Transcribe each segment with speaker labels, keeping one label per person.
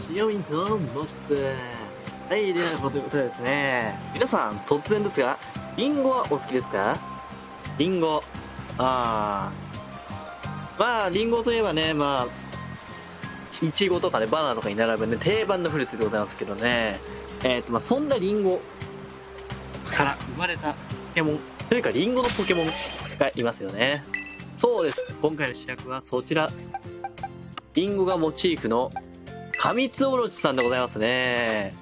Speaker 1: 塩味と申します。はい、では、ということでですね。皆さん、突然ですが、リンゴはお好きですか？リンゴ。まあ、リンゴといえばね、イチゴとかね、バナナとかに並ぶね、定番のフルーツでございますけどね。そんなリンゴから生まれたポケモン、というかリンゴのポケモンがいますよね。そうです。今回の主役はそちら。リンゴがモチーフのカミツオロチさんでございますね。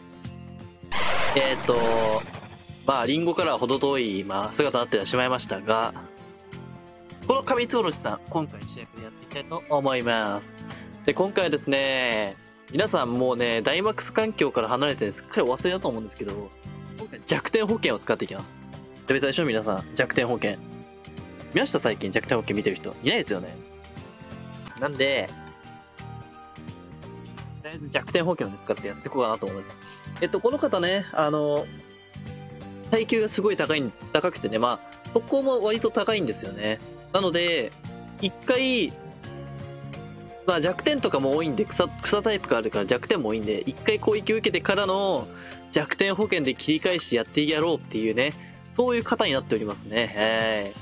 Speaker 1: リンゴからは程遠い、姿になってはしまいましたが、このカミツオロチさん、今回主役でやっていきたいと思います。で、今回はですね、皆さんもうね、ダイマックス環境から離れてすっかりお忘れだと思うんですけど、今回弱点保険を使っていきます。で、最初皆さん、弱点保険。見ました？最近弱点保険見てる人。いないですよね。なんで、とりあえず弱点保険を使ってやっていこうかなと思います。この方ね、耐久がすごい高くてね、速攻も割と高いんですよね。なので、一回、弱点とかも多いんで、草タイプがあるから弱点も多いんで、一回攻撃を受けてからの弱点保険で切り返してやってやろうっていうね、そういう方になっておりますね。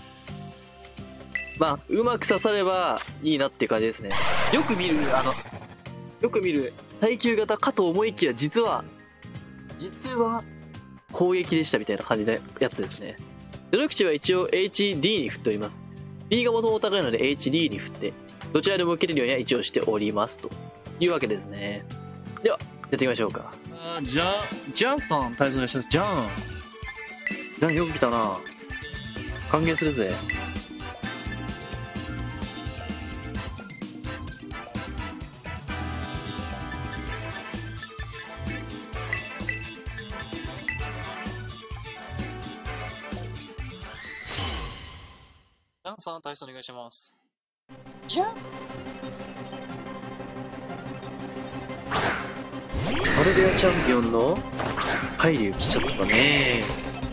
Speaker 1: うまく刺さればいいなっていう感じですね。よく見る耐久型かと思いきや、実は攻撃でしたみたいな感じのやつですね。努力値は一応 HD に振っております。B がもともと高いので HD に振って、どちらでも受けれるようには一応しておりますというわけですね。では、やってみましょうか。ジャンさん、対象でした。ジャンよく来たな。還元するぜ。
Speaker 2: ジャンさん、対象お願いします。
Speaker 1: じゃん。アルデアチャンピオンの海流来ちゃったね。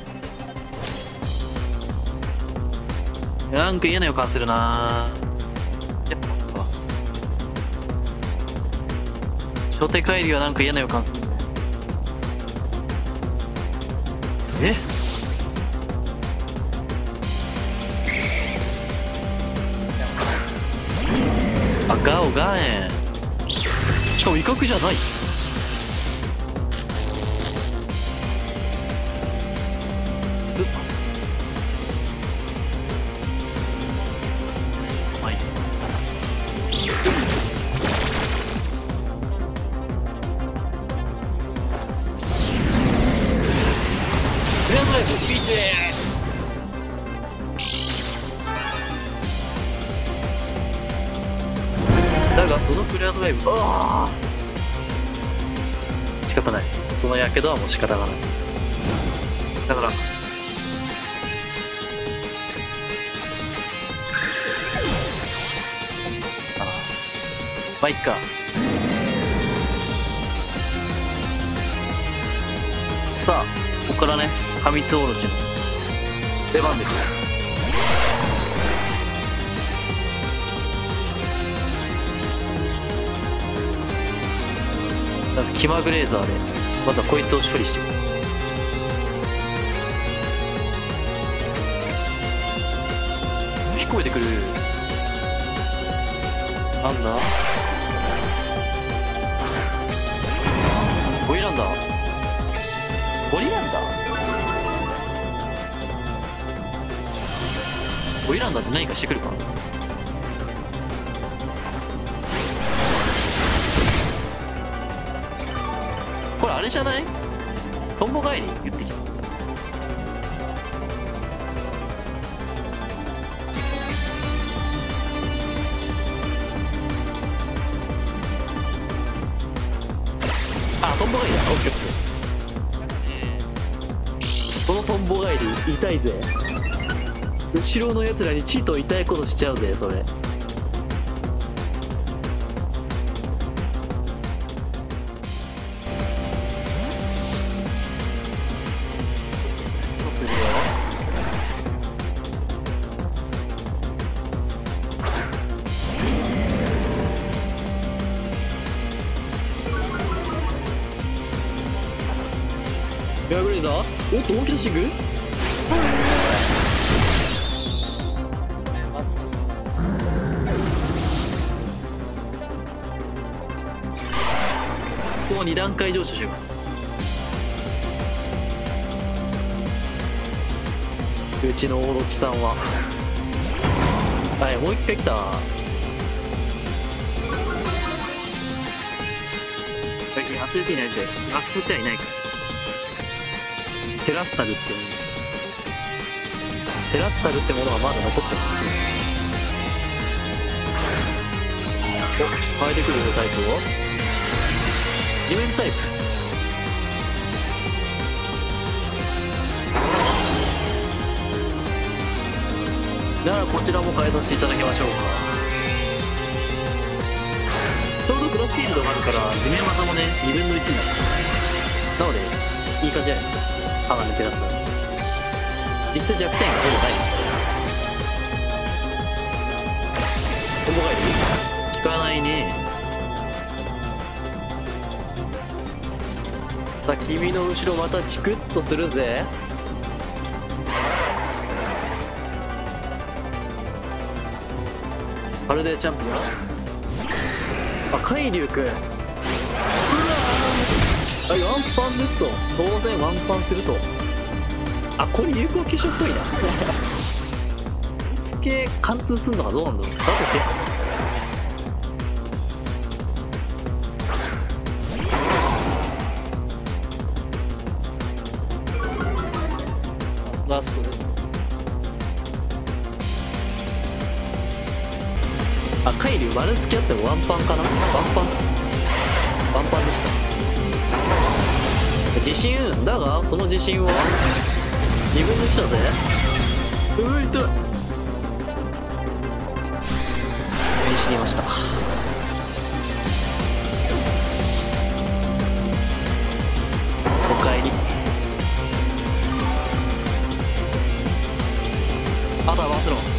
Speaker 1: なんか嫌な予感するな。やっぱ初手海流はなんか嫌な予感する。ガオガエン。しかも威嚇じゃない。フレアドライブスピーチです。だがそのフレアドライブ、仕方ない。そのやけどはもう仕方がない。だからいっか。さあ、ここからね、カミツオロチの出番ですよ。まずキマグレーザーでまずはこいつを処理していく。聞こえてくる。なんだ？ゴリランダー。ゴリランダーゴリランダーって何かしてくるかな。これあれじゃない？トンボ帰り言ってきた。トンボ帰りだ。オッケーオッケー。このトンボ帰り痛いぜ。後ろのやつらにチート痛いことしちゃうぜ、それ。するよ。 やぐれぞ。おっと、大きなシングル。ここ2段階上昇しようか。うちのオロチさんははい、もう一回来た。最近忘れていないじゃん。忘れてはいないか。テラスタルってものはまだ残ってます。お、変えてくるタイプを地面タイプ。ならこちらも変えさせていただきましょうか。ちょうどクロスフィールドがあるから地面技もね2分の1になる。なのでいい感じじゃないですか。歯が抜け出すから実質弱点がほぼないです。コンボ返り効かないね。さあ君の後ろまたチクッとするぜ。パルデーチャンピオン。あ、海竜くん。うわー、はい、ワンパンですと。当然ワンパンすると。あ、これ有効急所っぽいな。すげえ貫通すんのかどうなんだろう。だとけラストで。あ、海竜丸付き合ってもワンパンかな。ワンパンでした。自信だがその自信は2分の1だぜ。ういと死にました。おかえり。あとはバスロン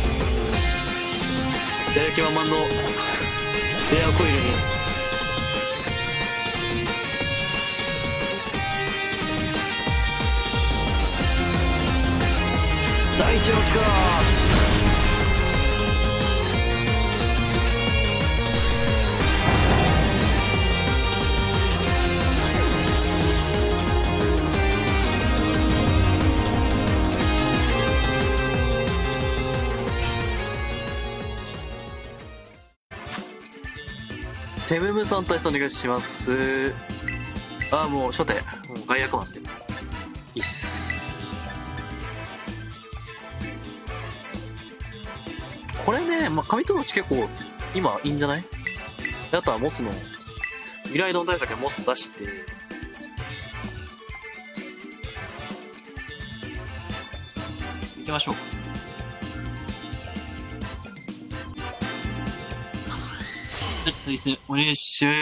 Speaker 1: やる気満々のエアコイルに大地の力。テムムさん対戦お願いします。あ、もう初手、もう外役なんでいいっす。これね、まあ、紙トロチ結構今いいんじゃない？あとはモスの未来ドン対策でモス出していきましょうか。対戦お願いします。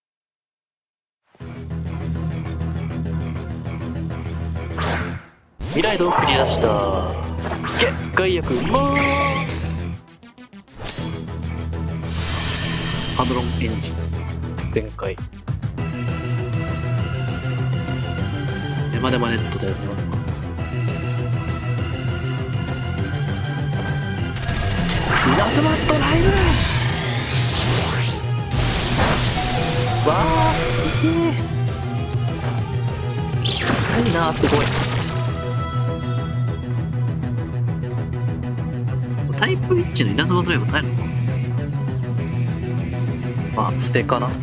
Speaker 1: 未来ドンクリアした。外役ハドロンエンジン全開。ネマネマネットでやつなのか。ラズマットライブわあ、すげえ。いいな、すごい。タイプ1の稲妻ドライブ耐えるのか。あ、捨てかな。お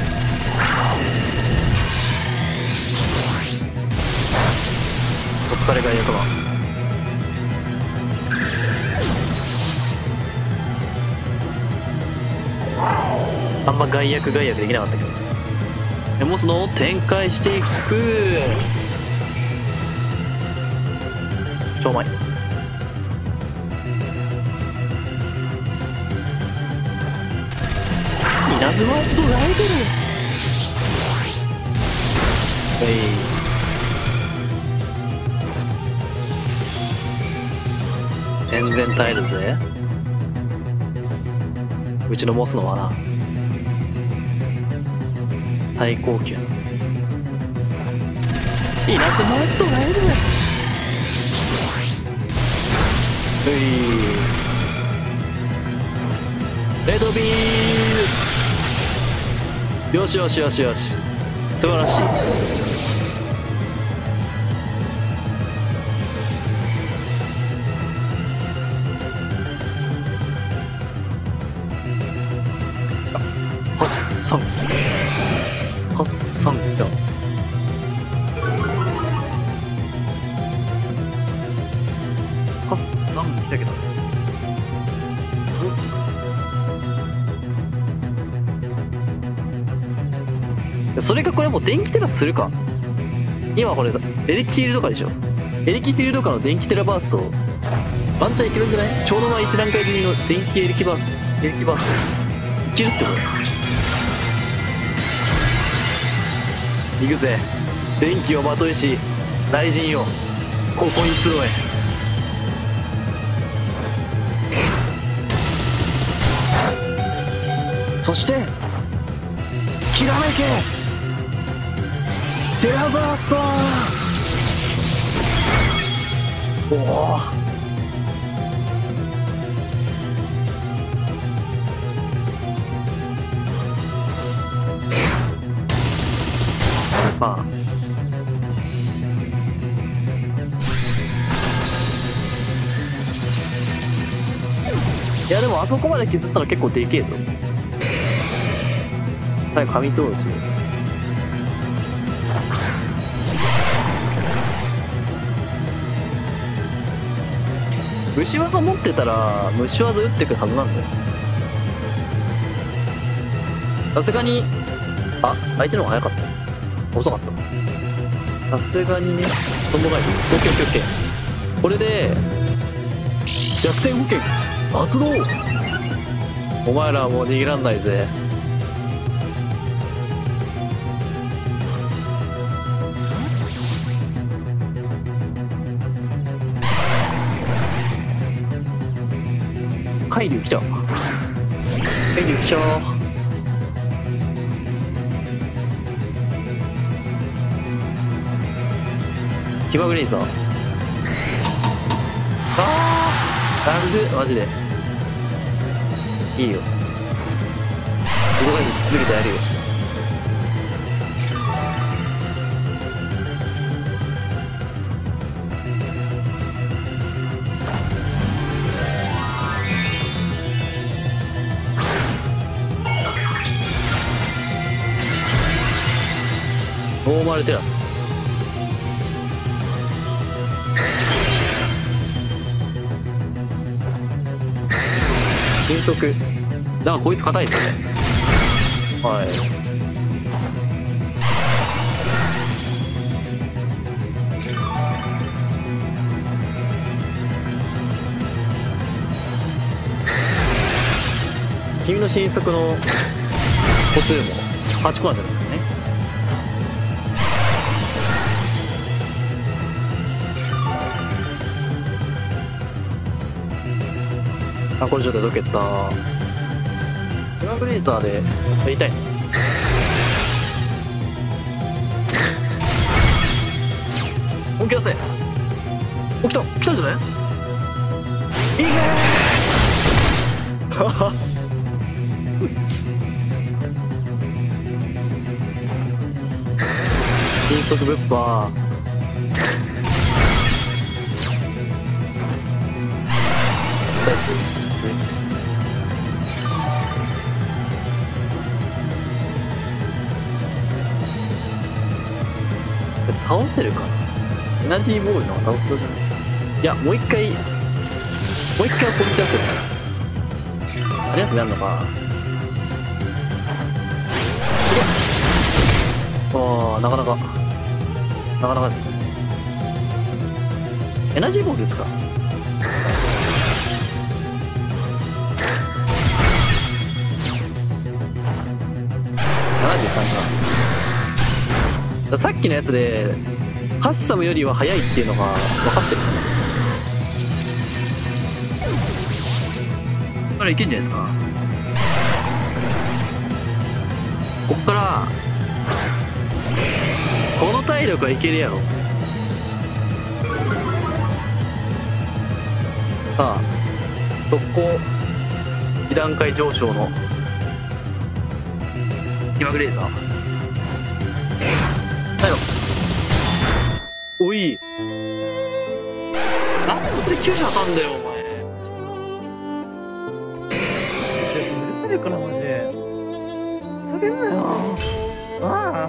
Speaker 1: 疲れ外役は。あんま外役できなかったけど。モスの展開していく。ちょうまい。稲妻ドライブル。全然耐えるぜ。うちのモスの罠最高級。 いなくなっとらえる。レッドビーム。よしよしよしよし、素晴らしい。ハッサン来た。ハッサン来たけどどうする。それかこれもう電気テラするか。今これエレキフィールドかでしょ。エレキフィールドかの電気テラバーストワンチャンいけるんじゃない。ちょうど1段階組の電気エレキバーストいけるってこと。行くぜ、電気をまといし雷神よ、ここに集え。そしてきらめけテラバースト。おお、まあいやでもあそこまで削ったら結構でけえぞ。最後紙つおうち。虫技持ってたら虫技打ってくはずなんだよ。さすがに相手の方が早かった、遅かった。さすがにね、とんぼ返し。オッケーオッケーオッケー。これで逆転保険発動。お前らはもう逃げらんないぜ。海流来た。海流来ちゃう。気まぐれいいぞ。なんでマジでいいよ。自動返しし続けてやるよ。ノーマルテラス。迅速。だからこいつ硬いですね。はい。君の迅速の歩数も8個なんじゃないですかね。これちょっとどけた。エマグレーターでやりたいの。本気出せ。起きたんじゃない。いけー迅速ぶっぱ倒せるかな。エナジーボールの倒すとじゃない。いや、もう一回はポイント出せるから。あれやつになるのか。なかなかですね。エナジーボール打つか。73か。さっきのやつでハッサムよりは速いっていうのが分かってるんですね。ここからいけんじゃないですか。こっからこの体力はいけるやろ。 さあ、速攻、2段階上昇の、気まぐれーザー。だよ。おい。なんでそこで9当たんだよ、お前。
Speaker 3: うるさいからマジで。ふざけんなよ。ああ。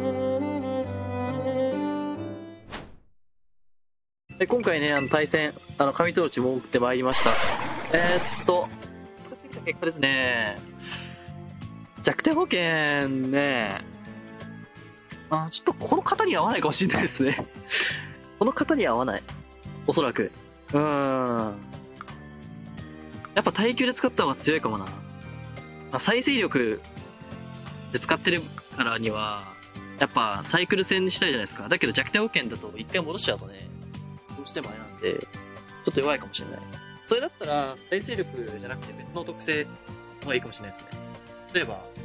Speaker 1: で今回ね、対戦、紙トーチも送ってまいりました。作ってきた結果ですね、弱点保険ね、ちょっとこの方には合わないかもしれないですね。この方には合わない。おそらく。やっぱ耐久で使った方が強いかもな。再生力で使ってるからには、やっぱサイクル戦にしたいじゃないですか。だけど弱点保険だと一回戻しちゃうとね、どうしてもあれなんで、ちょっと弱いかもしれない。それだったら、再生力じゃなくて別の特性の方がいいかもしれないですね。例えば、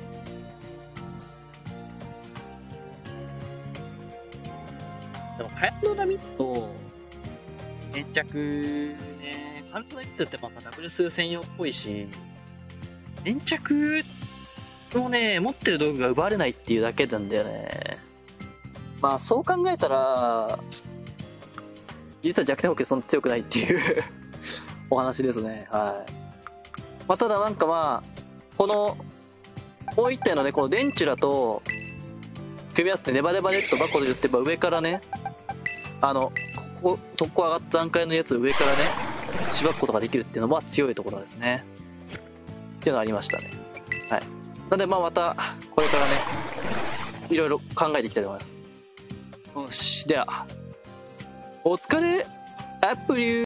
Speaker 1: でも、火薬の蜜と、粘着ね、火薬の蜜ってまたダブルス専用っぽいし、粘着もね、持ってる道具が奪われないっていうだけなんだよね。そう考えたら、実は弱点保険そんな強くないっていうお話ですね。はい。ただこの、もう一体のね、このデンチュラと、組み合わせてネバネバネットバコで言ってば上からね、特攻上がった段階のやつを上からね、縛ることができるっていうのも強いところですね。っていうのがありましたね。はい。なんでまた、これからね、いろいろ考えていきたいと思います。よし。では、お疲れ、アップリュー